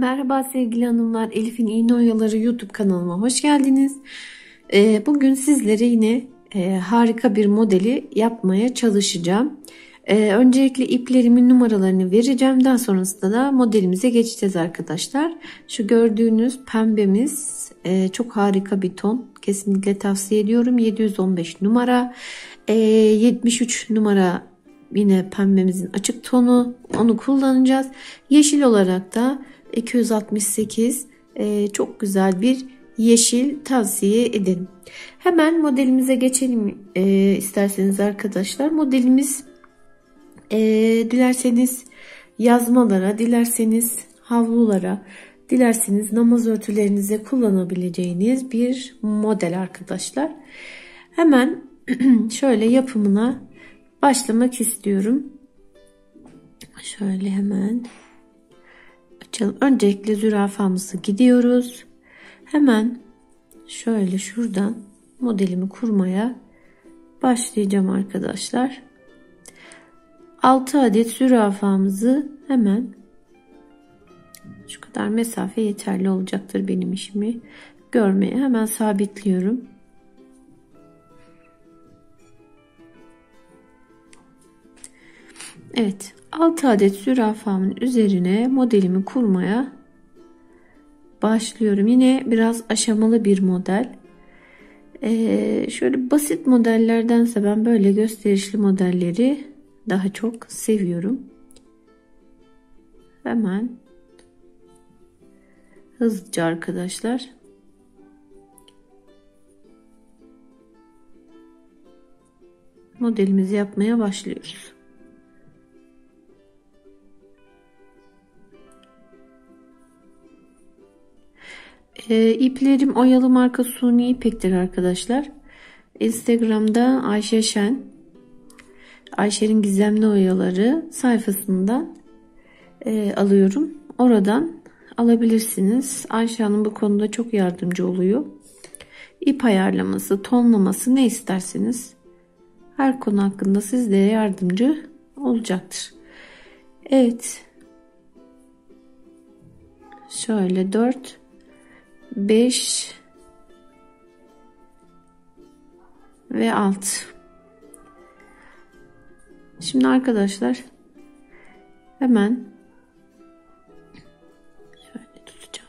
Merhaba sevgili hanımlar, Elif'in İğne Oyaları YouTube kanalıma hoş geldiniz. Bugün sizlere yine harika bir modeli yapmaya çalışacağım. Öncelikle iplerimin numaralarını vereceğim. Daha sonrasında da modelimize geçeceğiz arkadaşlar. Şu gördüğünüz pembemiz çok harika bir ton. Kesinlikle tavsiye ediyorum. 715 numara, 73 numara yine pembemizin açık tonu. Onu kullanacağız. Yeşil olarak da 268 çok güzel bir yeşil tavsiye ederim. Hemen modelimize geçelim isterseniz arkadaşlar. Modelimiz dilerseniz yazmalara, dilerseniz havlulara, dilerseniz namaz örtülerinize kullanabileceğiniz bir model arkadaşlar. Hemen şöyle yapımına başlamak istiyorum. Şöyle hemen açalım. Öncelikle zürafamızı gidiyoruz. Hemen şöyle şuradan modelimi kurmaya başlayacağım arkadaşlar. 6 adet zürafamızı hemen şu kadar mesafe yeterli olacaktır benim işimi görmeye. Hemen sabitliyorum. Evet, 6 adet zürafamın üzerine modelimi kurmaya başlıyorum. Yine biraz aşamalı bir model. Şöyle basit modellerdense ben böyle gösterişli modelleri daha çok seviyorum. Hemen hızlıca arkadaşlar modelimizi yapmaya başlıyoruz. İplerim Oyalı marka suni ipektir arkadaşlar. Instagram'da Ayşe Şen, Ayşe'nin Gizemli Oyaları sayfasından alıyorum. Oradan alabilirsiniz. Ayşe Hanım bu konuda çok yardımcı oluyor. İp ayarlaması, tonlaması ne isterseniz her konu hakkında sizlere yardımcı olacaktır. Evet. Şöyle 4 5 ve 6. Şimdi arkadaşlar hemen şöyle tutacağım.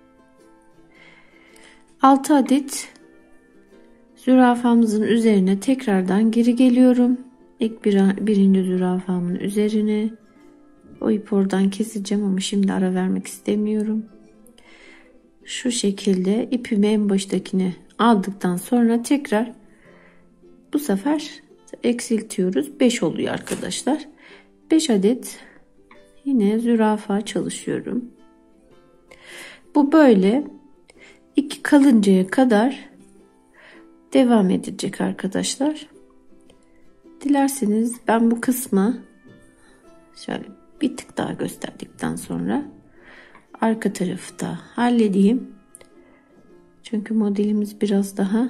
6 adet zürafamızın üzerine tekrardan geri geliyorum. İlk birinci zürafamın üzerine o ipi oradan keseceğim ama şimdi ara vermek istemiyorum. Şu şekilde ipimi en baştakine aldıktan sonra tekrar bu sefer eksiltiyoruz. 5 oluyor arkadaşlar. 5 adet yine zürafa çalışıyorum. Bu böyle 2 kalıncaya kadar devam edecek arkadaşlar. Dilerseniz ben bu kısmı şöyle bir tık daha gösterdikten sonra arka tarafı da halledeyim. Çünkü modelimiz biraz daha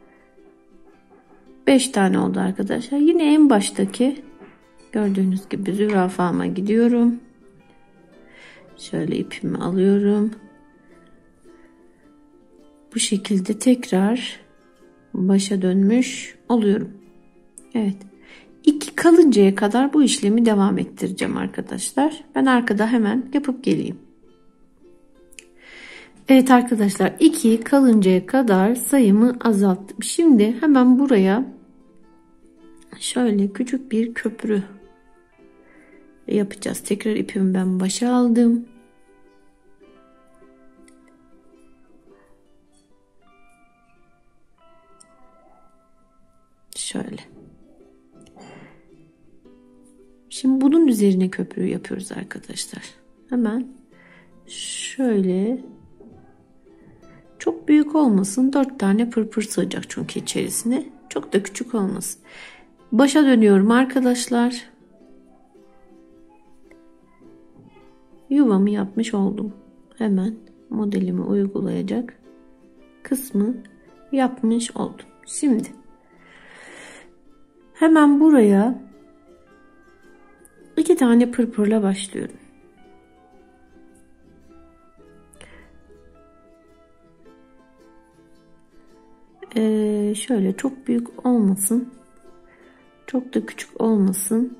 5 tane oldu arkadaşlar. Yine en baştaki gördüğünüz gibi zürafama gidiyorum. Şöyle ipimi alıyorum. Bu şekilde tekrar başa dönmüş oluyorum. Evet. 2 kalıncaya kadar bu işlemi devam ettireceğim arkadaşlar. Ben arkada hemen yapıp geleyim. Evet arkadaşlar 2 kalıncaya kadar sayımı azalttım. Şimdi hemen buraya şöyle küçük bir köprü yapacağız. Tekrar ipimi ben başa aldım. Şöyle. Şimdi bunun üzerine köprü yapıyoruz arkadaşlar. Hemen şöyle çok büyük olmasın. 4 tane pırpır sığacak çünkü içerisine. Çok da küçük olmasın. Başa dönüyorum arkadaşlar. Yuvamı yapmış oldum. Hemen modelimi uygulayacak kısmı yapmış oldum. Şimdi hemen buraya 2 tane pırpırla başlıyorum. Şöyle çok büyük olmasın. Çok da küçük olmasın.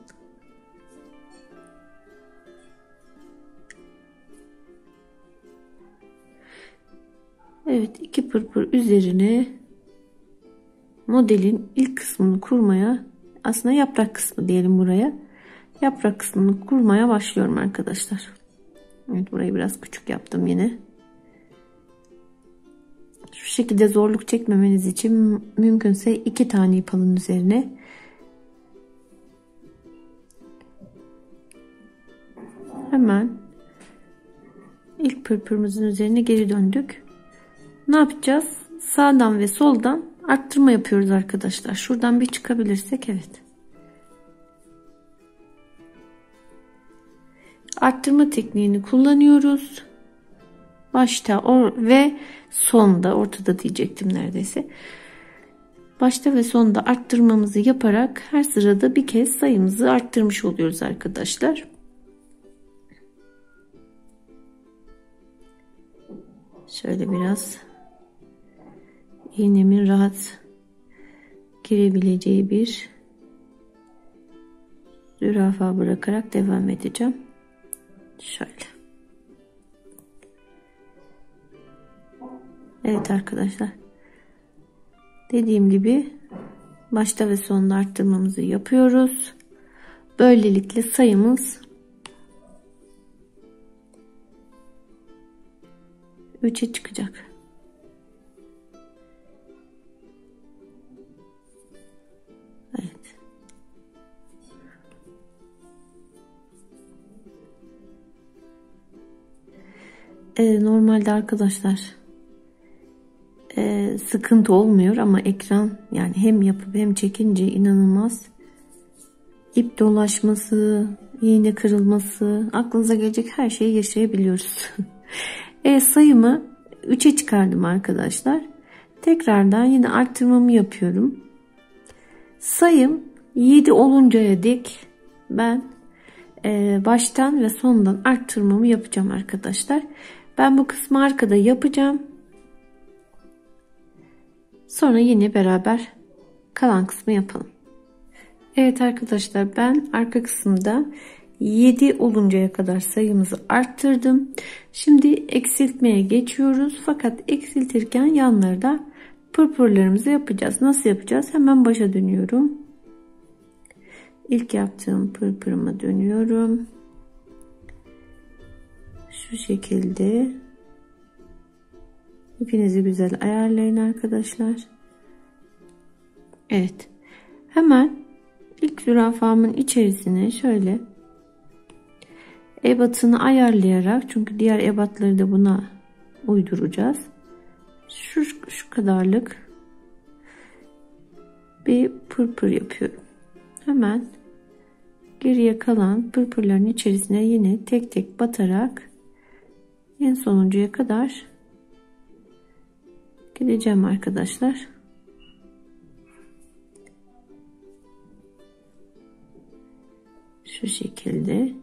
Evet, 2 pırpır üzerine modelin ilk kısmını kurmaya, aslında yaprak kısmı diyelim buraya. Yaprak kısmını kurmaya başlıyorum arkadaşlar. Evet, burayı biraz küçük yaptım yine. Şu şekilde zorluk çekmemeniz için mümkünse 2 tane ip alın üzerine. Hemen ilk pırpırımızın üzerine geri döndük. Ne yapacağız? Sağdan ve soldan arttırma yapıyoruz arkadaşlar. Şuradan bir çıkabilirsek, evet. Arttırma tekniğini kullanıyoruz. Başta ve sonda, ortada diyecektim neredeyse. Başta ve sonda arttırmamızı yaparak her sırada bir kez sayımızı arttırmış oluyoruz arkadaşlar. Şöyle biraz iğnemin rahat girebileceği bir zürafa bırakarak devam edeceğim. Şöyle. Evet arkadaşlar. Dediğim gibi başta ve sonda arttırmamızı yapıyoruz. Böylelikle sayımız 3'e çıkacak. Evet. Normalde arkadaşlar sıkıntı olmuyor ama ekran, yani hem yapıp hem çekince inanılmaz ip dolaşması, iğne kırılması, aklınıza gelecek her şeyi yaşayabiliyoruz. Sayımı 3'e çıkardım arkadaşlar. Tekrardan yine arttırmamı yapıyorum. Sayım 7 oluncaya dek ben baştan ve sondan arttırmamı yapacağım arkadaşlar. Ben bu kısmı arkada yapacağım. Sonra yine beraber kalan kısmı yapalım. Evet arkadaşlar, ben arka kısımda 7 oluncaya kadar sayımızı arttırdım. Şimdi eksiltmeye geçiyoruz. Fakat eksiltirken yanlarda pırpırlarımızı yapacağız. Nasıl yapacağız? Hemen başa dönüyorum. İlk yaptığım pırpırıma dönüyorum. Şu şekilde. İpinizi güzel ayarlayın arkadaşlar. Evet. Hemen ilk zürafamın içerisine şöyle ebatını ayarlayarak, çünkü diğer ebatları da buna uyduracağız. Şu kadarlık bir pırpır yapıyorum. Hemen geriye kalan pırpırların içerisine yine tek tek batarak en sonuncuya kadar gideceğim arkadaşlar. Şu şekilde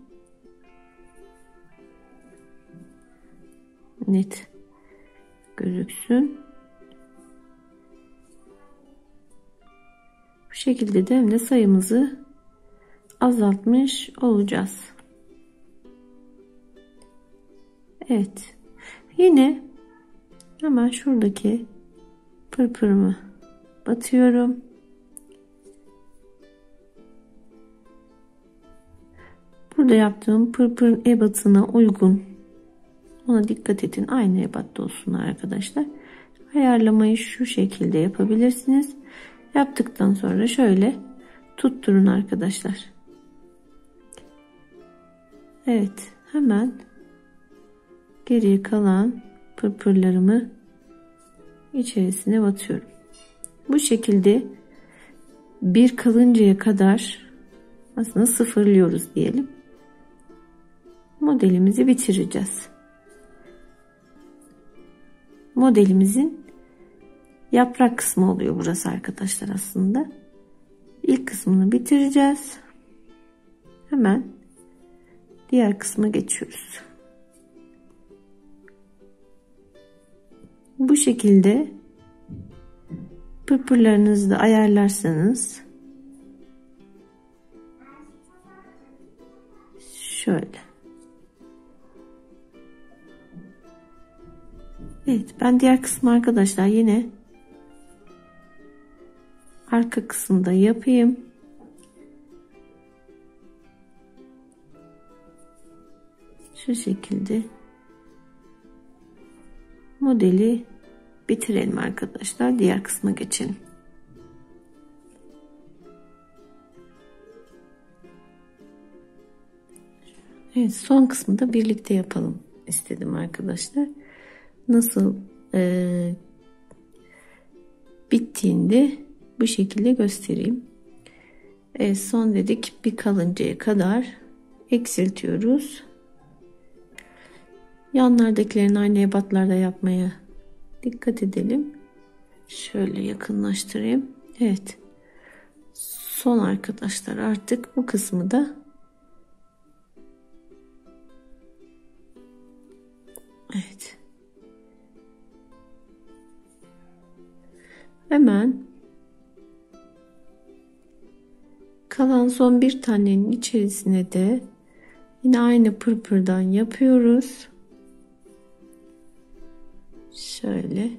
net gözüksün. Bu şekilde de hem de sayımızı azaltmış olacağız. Evet. Yine hemen şuradaki pırpırımı batıyorum. Burada yaptığım pırpırın ebatına uygun, ona dikkat edin, aynı ebatta olsun arkadaşlar. Ayarlamayı şu şekilde yapabilirsiniz. Yaptıktan sonra şöyle tutturun arkadaşlar. Evet, hemen geriye kalan pırpırlarımı içerisine batıyorum. Bu şekilde bir kalıncaya kadar aslında sıfırlıyoruz diyelim. Modelimizi bitireceğiz. Modelimizin yaprak kısmı oluyor burası arkadaşlar aslında. İlk kısmını bitireceğiz. Hemen diğer kısma geçiyoruz. Bu şekilde Pırpırlarınızı da ayarlarsanız şöyle. Evet, ben diğer kısmı arkadaşlar yine arka kısımda yapayım. Şu şekilde modeli bitirelim arkadaşlar. Diğer kısma geçelim. Evet, son kısmı da birlikte yapalım istedim arkadaşlar. Nasıl bittiğinde bu şekilde göstereyim. Evet, son dedik, bir kalıncaya kadar eksiltiyoruz. Yanlardakilerin aynı ebatlarda yapmaya dikkat edelim. Şöyle yakınlaştırayım. Evet. Son arkadaşlar, artık bu kısmı da evet. Hemen kalan son bir tanenin içerisine de yine aynı pırpırdan yapıyoruz. Şöyle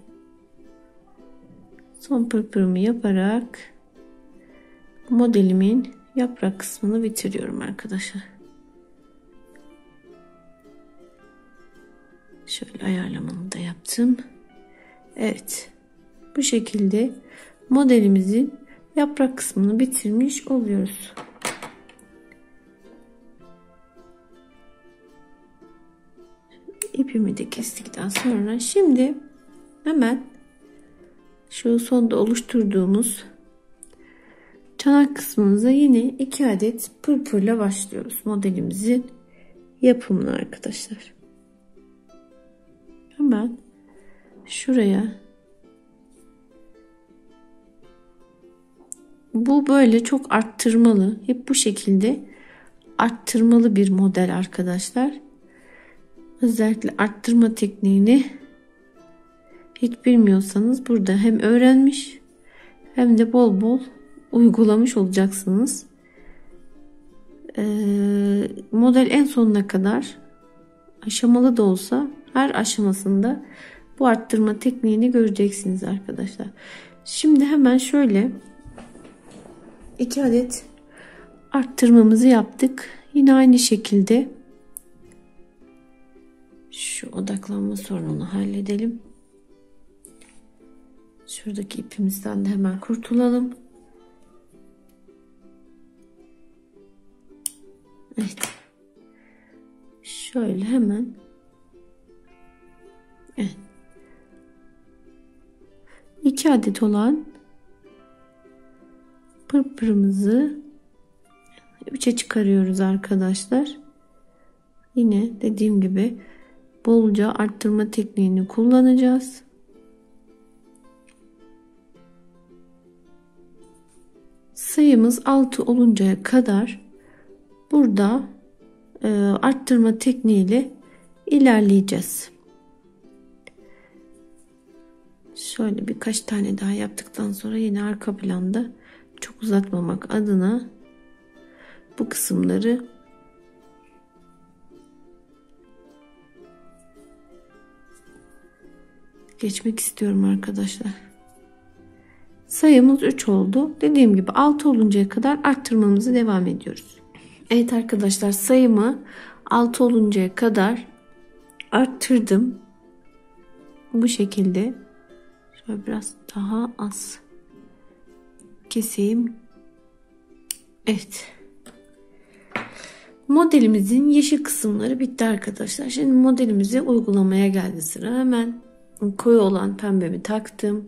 son pırpırımı yaparak modelimin yaprak kısmını bitiriyorum arkadaşlar. Şöyle ayarlamamı da yaptım. Evet, bu şekilde modelimizin yaprak kısmını bitirmiş oluyoruz. İpimi de kestikten sonra şimdi hemen şu sonda oluşturduğumuz çanak kısmımıza yine 2 adet pırpırla başlıyoruz modelimizin yapımına arkadaşlar. Hemen şuraya, bu böyle çok arttırmalı, hep bu şekilde arttırmalı bir model arkadaşlar. Özellikle arttırma tekniğini hiç bilmiyorsanız burada hem öğrenmiş hem de bol bol uygulamış olacaksınız. Model en sonuna kadar aşamalı da olsa her aşamasında bu arttırma tekniğini göreceksiniz arkadaşlar. Şimdi hemen şöyle 2 adet arttırmamızı yaptık. Yine aynı şekilde şu odaklanma sorununu halledelim. Şuradaki ipimizden de hemen kurtulalım. Evet. Şöyle hemen. Evet. 2 adet olan pırpırımızı 3'e çıkarıyoruz arkadaşlar. Yine dediğim gibi bolca arttırma tekniğini kullanacağız. Sayımız 6 oluncaya kadar burada arttırma tekniğiyle ilerleyeceğiz. Şöyle birkaç tane daha yaptıktan sonra yine arka planda çok uzatmamak adına bu kısımları geçmek istiyorum arkadaşlar. Sayımız 3 oldu. Dediğim gibi 6 oluncaya kadar arttırmamızı devam ediyoruz. Evet arkadaşlar, sayımı 6 oluncaya kadar arttırdım. Bu şekilde. Şöyle biraz daha az keseyim. Evet. Modelimizin yeşil kısımları bitti arkadaşlar. Şimdi modelimizi uygulamaya geldi sıra. Hemen koyu olan pembemi taktım.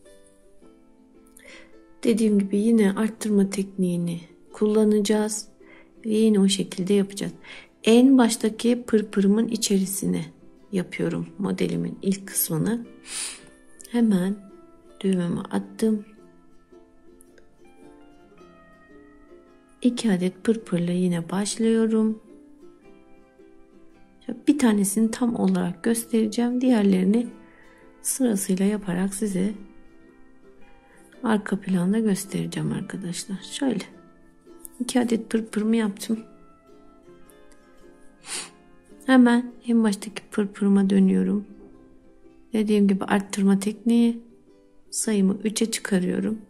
Dediğim gibi yine arttırma tekniğini kullanacağız. Ve yine o şekilde yapacağız. En baştaki pırpırımın içerisine yapıyorum modelimin ilk kısmını. Hemen düğmemi attım. 2 adet pırpırla yine başlıyorum. Bir tanesini tam olarak göstereceğim. Diğerlerini sırasıyla yaparak size arka planda göstereceğim arkadaşlar. Şöyle 2 adet pırpırımı yaptım. Hemen en baştaki pırpırıma dönüyorum. Dediğim gibi arttırma tekniği, sayımı 3'e çıkarıyorum.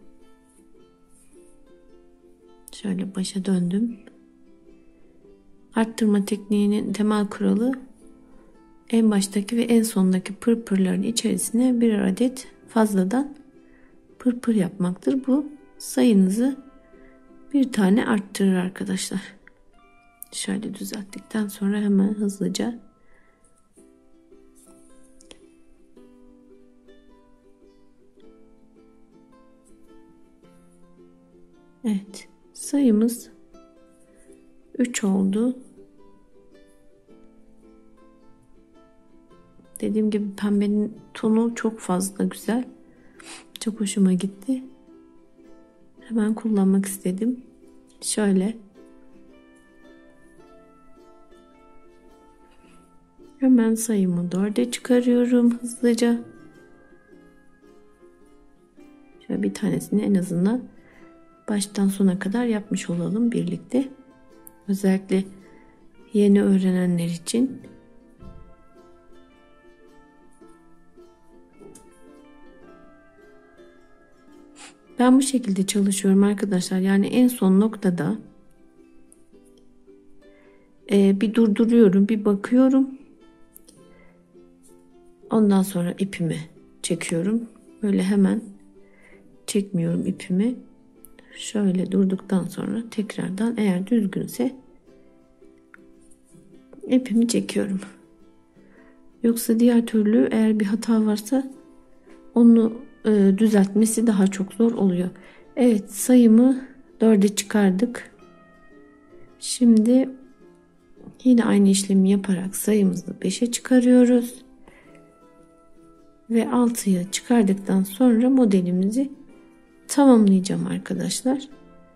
Şöyle başa döndüm. Arttırma tekniğinin temel kuralı en baştaki ve en sondaki pırpırların içerisine birer adet fazladan pırpır yapmaktır. Bu sayınızı bir tane arttırır arkadaşlar. Şöyle düzelttikten sonra hemen hızlıca evet, sayımız 3 oldu. Dediğim gibi pembenin tonu çok fazla güzel. Çok hoşuma gitti. Hemen kullanmak istedim. Şöyle. Hemen sayımı 4'e çıkarıyorum hızlıca. Şöyle bir tanesini en azından baştan sona kadar yapmış olalım birlikte. Özellikle yeni öğrenenler için. Ben bu şekilde çalışıyorum arkadaşlar. Yani en son noktada bir durduruyorum, bir bakıyorum. Ondan sonra ipimi çekiyorum. Böyle hemen çekmiyorum ipimi. Şöyle durduktan sonra tekrardan eğer düzgünse ipimi çekiyorum. Yoksa diğer türlü eğer bir hata varsa onu düzeltmesi daha çok zor oluyor. Evet, sayımı 4'e çıkardık. Şimdi yine aynı işlemi yaparak sayımızı 5'e çıkarıyoruz. Ve 6'ya çıkardıktan sonra modelimizi tamamlayacağım arkadaşlar.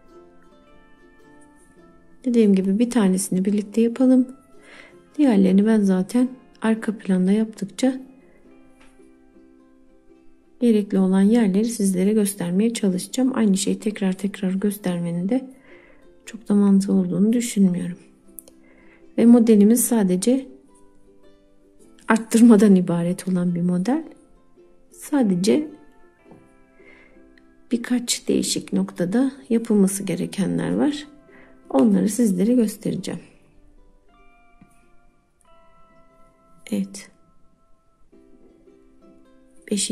Dediğim gibi bir tanesini birlikte yapalım. Diğerlerini ben zaten arka planda yaptıkça gerekli olan yerleri sizlere göstermeye çalışacağım. Aynı şeyi tekrar tekrar göstermenin de çok da mantıklı olduğunu düşünmüyorum. Ve modelimiz sadece arttırmadan ibaret olan bir model. Sadece birkaç değişik noktada yapılması gerekenler var. Onları sizlere göstereceğim. Evet. 5.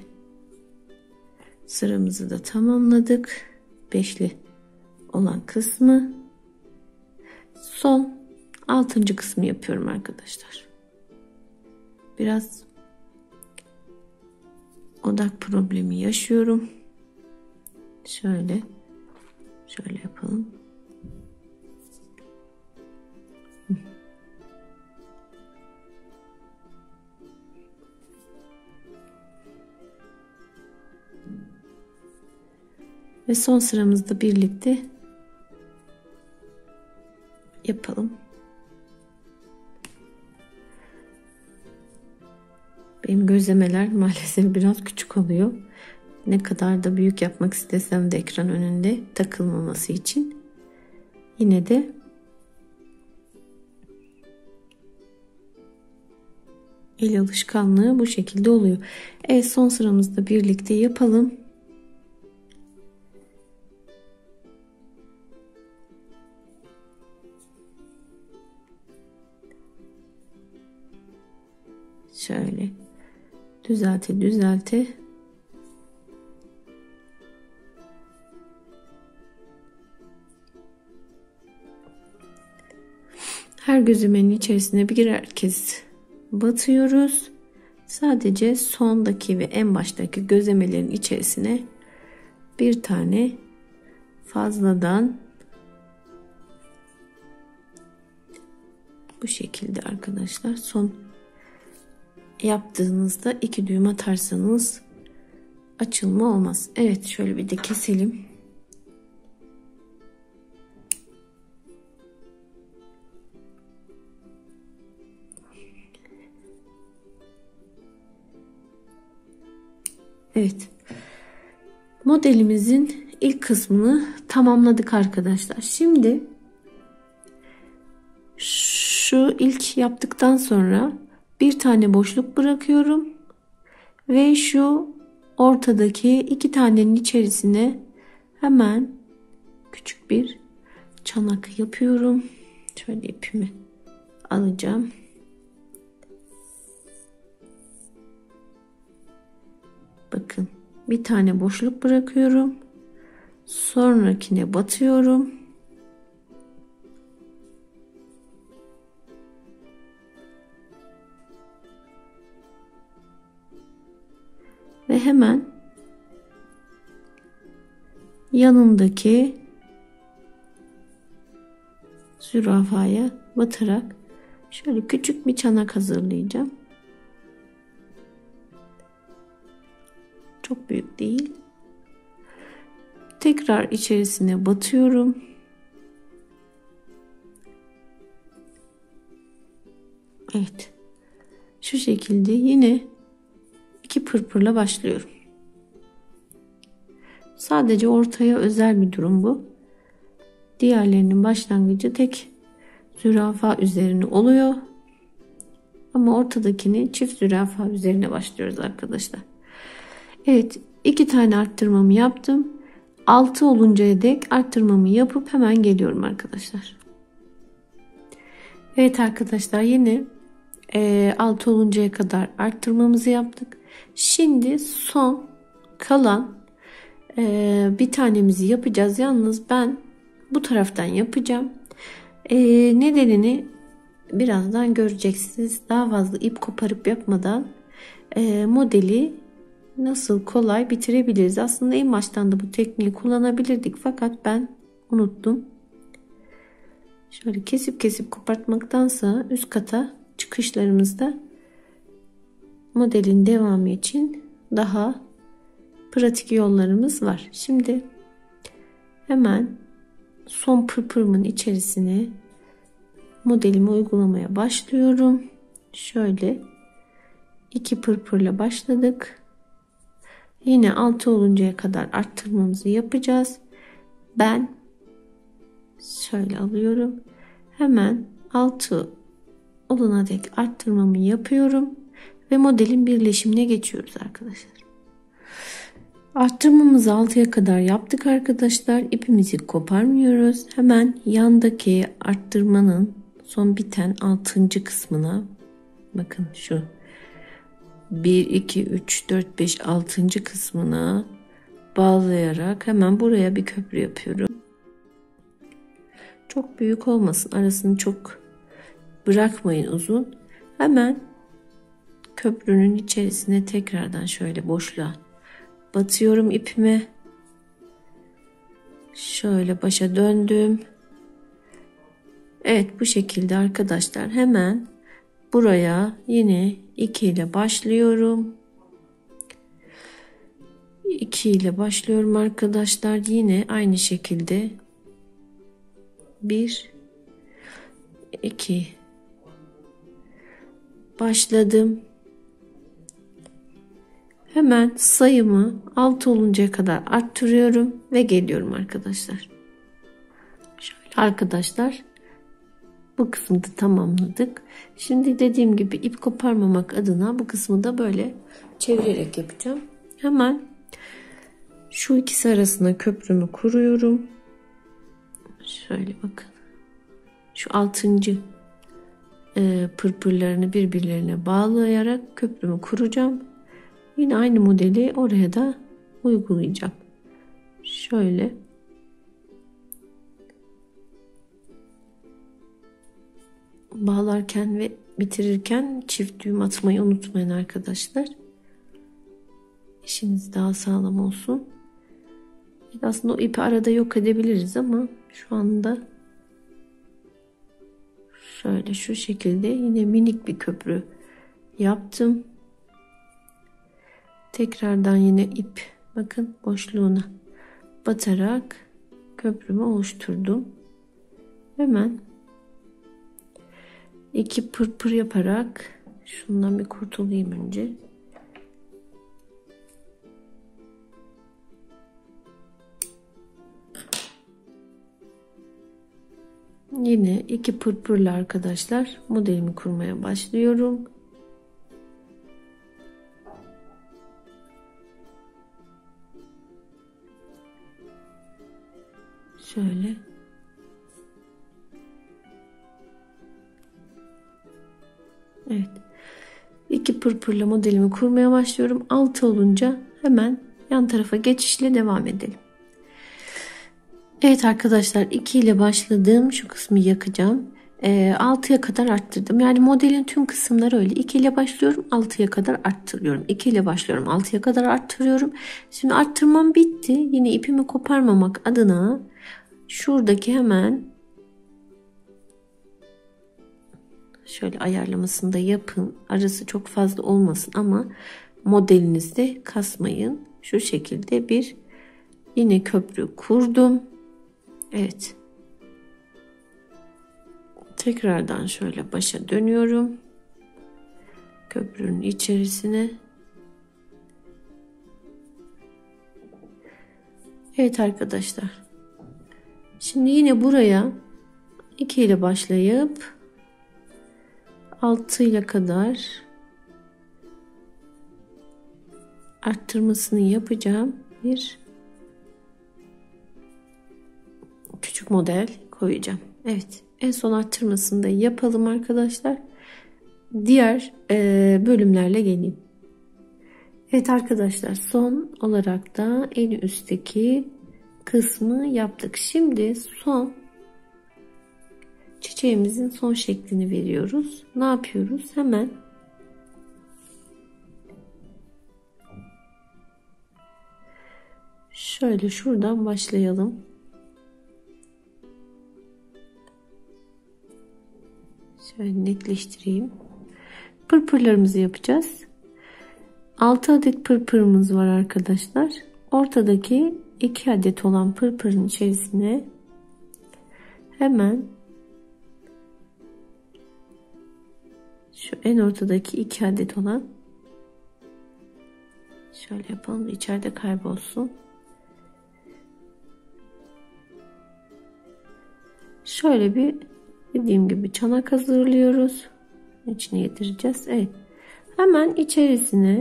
sıramızı da tamamladık. 5'li olan kısmı. Son 6. kısmı yapıyorum arkadaşlar. Biraz odak problemi yaşıyorum. Şöyle yapalım. Ve son sıramızda birlikte yapalım. Benim gözlemeler maalesef biraz küçük oluyor. Ne kadar da büyük yapmak istesem de ekran önünde takılmaması için. Yine de el alışkanlığı bu şekilde oluyor. Evet, son sıramızda birlikte yapalım. Şöyle düzelte her gözlemenin içerisine birer kez batıyoruz. Sadece sondaki ve en baştaki gözlemelerin içerisine bir tane fazladan bu şekilde arkadaşlar, son yaptığınızda 2 düğüm atarsanız açılma olmaz. Evet, şöyle bir de keselim. Evet. Modelimizin ilk kısmını tamamladık arkadaşlar. Şimdi şu ilk yaptıktan sonra bir tane boşluk bırakıyorum ve şu ortadaki iki tanenin içerisine hemen küçük bir çanak yapıyorum. Şöyle ipimi alacağım. Bakın, bir tane boşluk bırakıyorum. Sonrakine batıyorum. Ve hemen yanındaki zürafaya batarak şöyle küçük bir çanak hazırlayacağım. Çok büyük değil. Tekrar içerisine batıyorum. Evet. Şu şekilde yine iki pırpırla başlıyorum. Sadece ortaya özel bir durum bu. Diğerlerinin başlangıcı tek zürafa üzerine oluyor. Ama ortadakini çift zürafa üzerine başlıyoruz arkadaşlar. Evet, iki tane arttırmamı yaptım. 6 oluncaya dek arttırmamı yapıp hemen geliyorum arkadaşlar. Evet arkadaşlar, yine 6 oluncaya kadar arttırmamızı yaptık. Şimdi son kalan bir tanemizi yapacağız. Yalnız ben bu taraftan yapacağım. Nedenini birazdan göreceksiniz. Daha fazla ip koparıp yapmadan modeli nasıl kolay bitirebiliriz. Aslında en baştan da bu tekniği kullanabilirdik fakat ben unuttum. Şöyle kesip kesip kopartmaktansa üst kata çıkışlarımızda modelin devamı için daha pratik yollarımız var. Şimdi hemen son pırpırımın içerisine modelimi uygulamaya başlıyorum. Şöyle iki pırpırla başladık. Yine 6 oluncaya kadar arttırmamızı yapacağız. Ben şöyle alıyorum. Hemen 6 olana dek arttırmamı yapıyorum ve modelin birleşimine geçiyoruz arkadaşlar. Arttırmamızı 6'ya kadar yaptık arkadaşlar. İpimizi koparmıyoruz. Hemen yandaki arttırmanın son biten 6. kısmına, bakın şu 1 2 3 4 5 6. kısmına bağlayarak hemen buraya bir köprü yapıyorum. Çok büyük olmasın, arasını çok bırakmayın uzun. Hemen köprünün içerisine tekrardan şöyle boşluğa batıyorum ipimi. Şöyle başa döndüm. Evet, bu şekilde arkadaşlar. Hemen buraya yine 2 ile başlıyorum. 2 ile başlıyorum arkadaşlar. Yine aynı şekilde 1 2 başladım. Hemen sayımı 6 oluncaya kadar arttırıyorum ve geliyorum arkadaşlar. Şöyle arkadaşlar, bu kısmı da tamamladık. Şimdi dediğim gibi ip koparmamak adına bu kısmı da böyle çevirerek yapacağım. Hemen şu ikisi arasına köprümü kuruyorum. Şöyle bakın. Şu 6. pırpırlarını birbirlerine bağlayarak köprümü kuracağım. Yine aynı modeli oraya da uygulayacağım. Şöyle. Bağlarken ve bitirirken çift düğüm atmayı unutmayın arkadaşlar. İşiniz daha sağlam olsun. Aslında o ipi arada yok edebiliriz ama şu anda şöyle şu şekilde yine minik bir köprü yaptım. Tekrardan yine ip, bakın, boşluğuna batarak köprümü oluşturdum. Hemen 2 pırpır yaparak şundan bir kurtulayım önce. Yine iki pırpırla arkadaşlar modelimi kurmaya başlıyorum. Şöyle. Evet. İki pırpırla modelimi kurmaya başlıyorum. 6 olunca hemen yan tarafa geçişle devam edelim. Evet arkadaşlar, 2 ile başladığım şu kısmı yakacağım. 6'ya kadar arttırdım. Yani modelin tüm kısımları öyle. 2 ile başlıyorum, 6'ya kadar arttırıyorum. 2 ile başlıyorum, 6'ya kadar arttırıyorum. Şimdi arttırmam bitti. Yine ipimi koparmamak adına şuradaki hemen şöyle ayarlamasını da yapın. Arası çok fazla olmasın ama modelinizde kasmayın. Şu şekilde bir yine köprü kurdum. Evet. Tekrardan şöyle başa dönüyorum. Köprünün içerisine. Evet arkadaşlar. Şimdi yine buraya 2 ile başlayıp 6 ile kadar arttırmasını yapacağım. Bir küçük model koyacağım. Evet. En son arttırmasını da yapalım arkadaşlar. Diğer bölümlerle geleyim. Evet arkadaşlar, son olarak da en üstteki kısmı yaptık. Şimdi son çiçeğimizin son şeklini veriyoruz. Ne yapıyoruz? Hemen şöyle şuradan başlayalım. Şöyle netleştireyim. Pırpırlarımızı yapacağız. 6 adet pırpırımız var arkadaşlar. Ortadaki 2 adet olan pırpırın içerisine hemen şu en ortadaki 2 adet olan şöyle yapalım da içeride kaybolsun. Şöyle bir dediğim gibi çanak hazırlıyoruz. İçine yedireceğiz. Evet. Hemen içerisine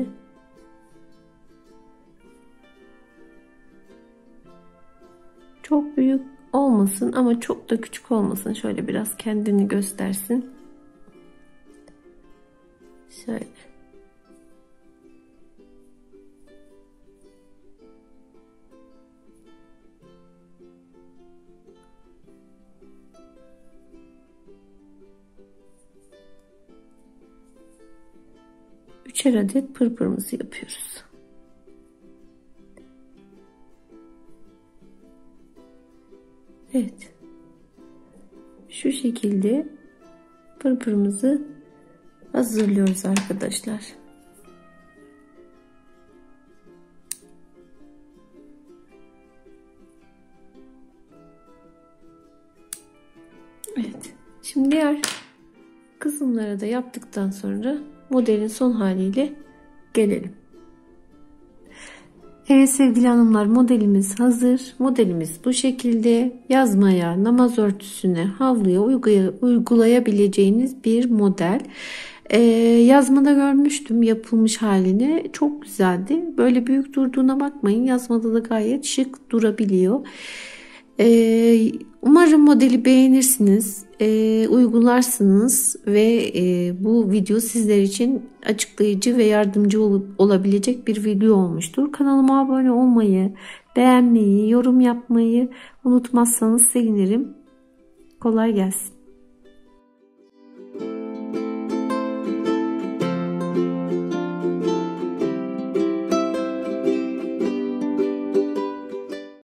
çok büyük olmasın ama çok da küçük olmasın. Şöyle biraz kendini göstersin. Şöyle. Üçer adet pırpırımızı yapıyoruz. Evet. Şu şekilde pırpırımızı hazırlıyoruz arkadaşlar. Evet. Şimdi diğer kısımları da yaptıktan sonra modelin son haliyle gelelim. Evet sevgili hanımlar, modelimiz hazır. Modelimiz bu şekilde. Yazmaya, namaz örtüsüne, havluya uygulayabileceğiniz bir model. Yazmada görmüştüm yapılmış halini. Çok güzeldi. Böyle büyük durduğuna bakmayın. Yazmada da gayet şık durabiliyor. Umarım modeli beğenirsiniz, uygularsınız ve bu video sizler için açıklayıcı ve yardımcı olabilecek bir video olmuştur. Kanalıma abone olmayı, beğenmeyi, yorum yapmayı unutmazsanız sevinirim. Kolay gelsin.